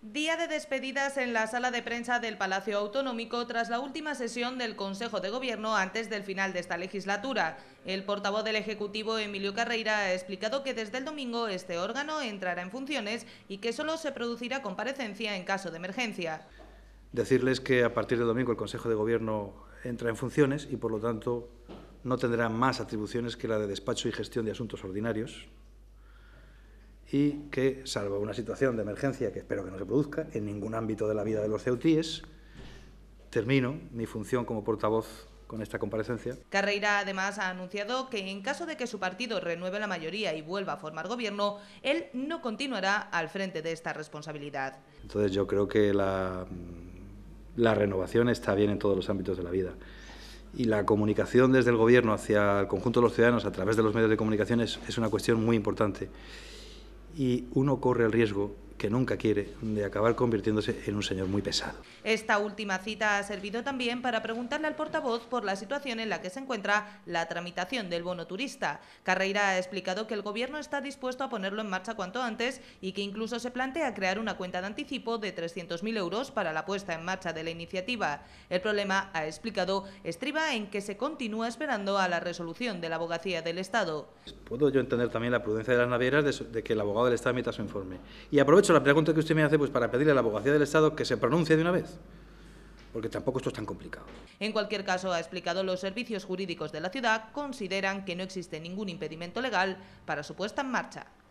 Día de despedidas en la sala de prensa del Palacio Autonómico tras la última sesión del Consejo de Gobierno antes del final de esta legislatura. El portavoz del Ejecutivo, Emilio Carreira, ha explicado que desde el domingo este órgano entrará en funciones y que solo se producirá comparecencia en caso de emergencia. Decirles que a partir del domingo el Consejo de Gobierno entra en funciones y, por lo tanto, no tendrá más atribuciones que la de despacho y gestión de asuntos ordinarios, y que, salvo una situación de emergencia que espero que no se produzca en ningún ámbito de la vida de los ceutíes, termino mi función como portavoz con esta comparecencia. Carreira además ha anunciado que en caso de que su partido renueve la mayoría y vuelva a formar gobierno, él no continuará al frente de esta responsabilidad. Entonces yo creo que la renovación está bien en todos los ámbitos de la vida. Y la comunicación desde el Gobierno hacia el conjunto de los ciudadanos a través de los medios de comunicación es una cuestión muy importante. Y uno corre el riesgo, que nunca quiere, de acabar convirtiéndose en un señor muy pesado. Esta última cita ha servido también para preguntarle al portavoz por la situación en la que se encuentra la tramitación del bono turista. Carreira ha explicado que el Gobierno está dispuesto a ponerlo en marcha cuanto antes y que incluso se plantea crear una cuenta de anticipo de 300.000 euros para la puesta en marcha de la iniciativa. El problema, ha explicado, estriba en que se continúa esperando a la resolución de la Abogacía del Estado. Puedo yo entender también la prudencia de las navieras de que el abogado del Estado emita su informe. Y aprovecho la pregunta que usted me hace para pedirle a la Abogacía del Estado que se pronuncie de una vez, porque tampoco esto es tan complicado. En cualquier caso, ha explicado, los servicios jurídicos de la ciudad consideran que no existe ningún impedimento legal para su puesta en marcha.